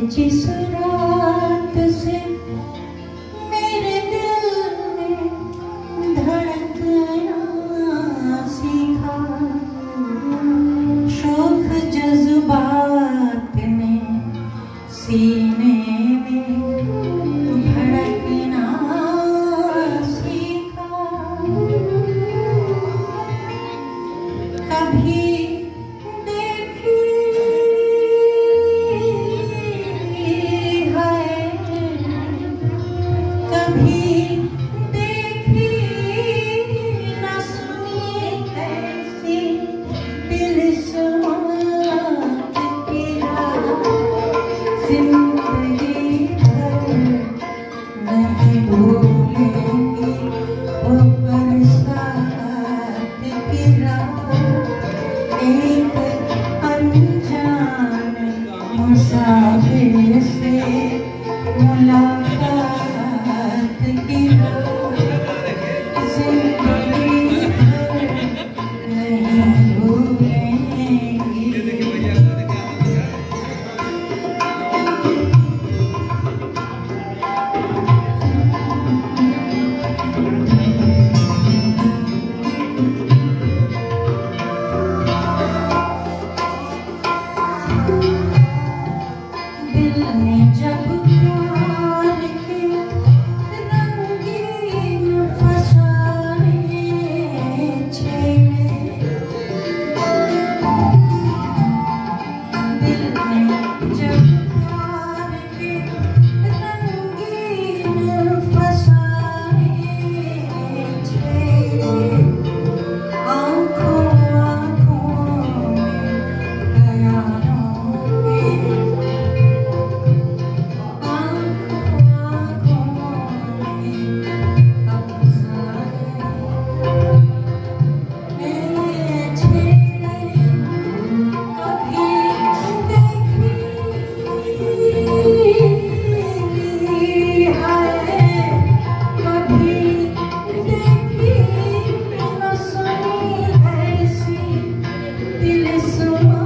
जिस रात से मेरे दिल में धड़कना सीखा, शौक जज्बात ने सीने में धड़कना सीखा। कभी जिंदगी भर नहीं भूलेंगे वो बरसात की रात, एक अनजान मुसाफिर से मुलाकात की रात, जिंदगी भर नहीं भूलेंगे। जब प्यार के रंगीन फसाने छेड़े, दिल ने जब प्यार के रंगीन फसाने छेड़े, आँखों आँखों में बयानों के so